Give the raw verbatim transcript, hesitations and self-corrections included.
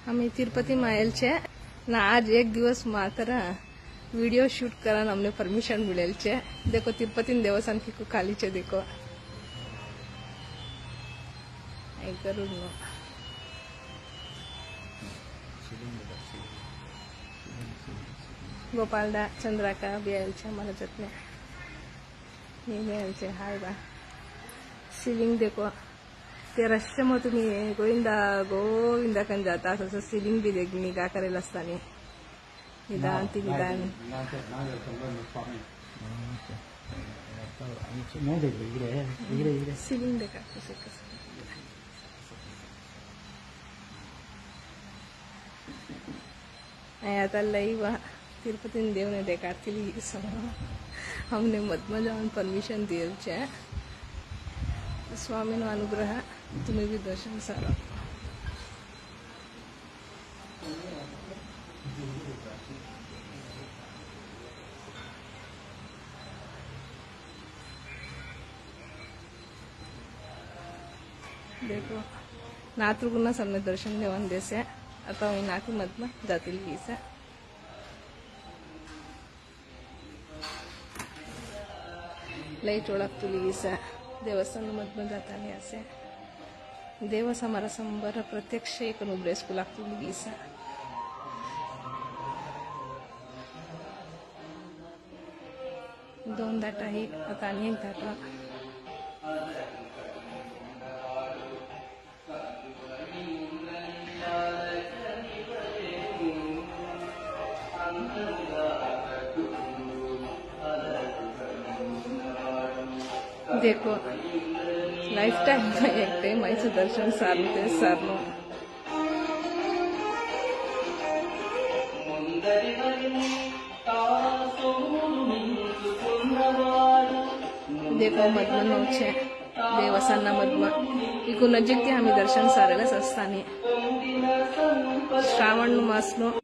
અમે તિરુપતિમાં આવેલ છે ને આજ એક દિવસ માત્ર वीडियो शूट करने हमने परमिशन मिलेल छे। देखो तिरुपति देवस्थान की खाली छे। देखो गरुड़ नो गोपालदा चंद्राका भी आयल छे हमारे जतने ये आयल छे। हाय बा सीलिंग देखो ते रश्य में तुम्ही गोविंदा गोविंदा कन जाता असं सीलिंग भी देख निगा करेल असतानी निदान ती निदान सीलिंग देखा कसे कसे आता लई वहाँ तिरुपति देव ने देखा थी हमने मध्य जान परमिशन दिए छे। स्वामी नो अनुग्रह तुम्हें भी दर्शन सारा देखो नातृगुना सबने दर्शन देवन देसे आता वही नाती मध्य जातील गीसा लई चोळक तुली गीसा देवस्थान मध्य जाता नहीं असे देवस हमारा संबर प्रत्यक्ष एक नुब्रेस को लागतुली गीसा दोन दाटा ही आता आणि एक दाटा देखो लाइफ टाइम में एक टाइम ऐसे दर्शन सारते सारनो देखो मधमन छे देवस्थान मधमा इको नजीक थी हमें दर्शन सारेला सस्तानी श्रावण मास नो